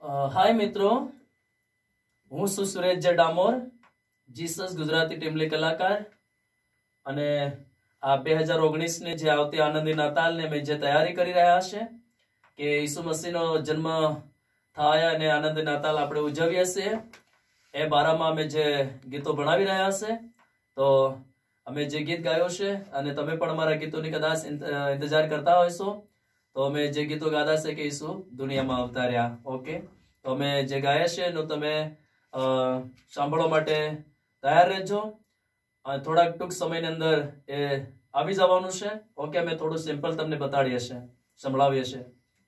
हाय मित्रों, હું છું સુરેશ જે ડામોર, જીસસ ગુજરાતી ટીમલી કલાકાર. અને આ 2019 ની જે આવતી આનંદી નાતાલને મેં જે તૈયારી કરી રહ્યા છે કે ઈસુ મસીહનો જન્મ થાય અને આનંદી નાતાલ આપણે ઉજવીએ છીએ, એ બારામાં અમે જે ગીતો ભણાવી રહ્યા છે. તો અમે જે ગીત ગાયો છે અને તમે પણ અમારા ગીતોની કદાચ ઇંતજાર કરતા હોઈશો, તો અમે જે ગીતો ગાતા છે કે ઈસુ દુનિયામાં અવતાર્યા. ઓકે, તો અમે જે ગાયા છે એનું તમે સાંભળવા માટે તૈયાર રહેજો. થોડાક ટૂંક સમયની અંદર એ આવી જવાનું છે. ઓકે, અમે થોડું સિમ્પલ તમને બતાડીએ છીએ, સંભળાવીએ છીએ.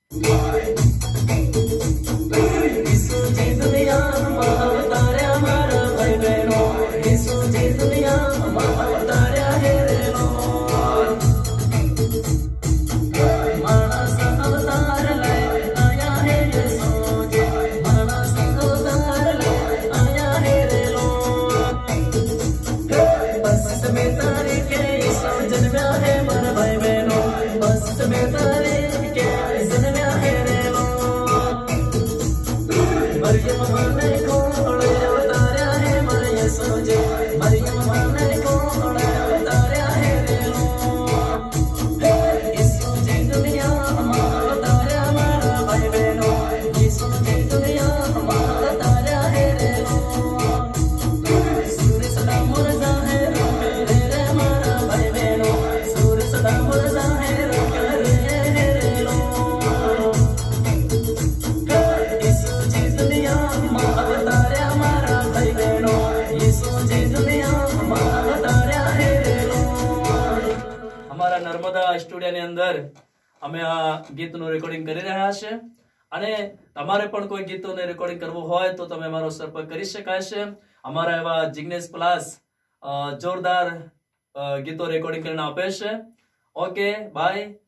નર્મદા સ્ટુડિયોની અંદર અમે આ ગીતનું રેકોર્ડિંગ કરી રહ્યા છે. અને તમારે પણ કોઈ ગીતોને રેકોર્ડિંગ કરવું હોય તો તમે અમારો સંપર્ક કરી શકાય છે. અમારા એવા જિગ્નેશ પ્લાસ જોરદાર ગીતો રેકોર્ડિંગ કરીને આપે છે. Okay, by.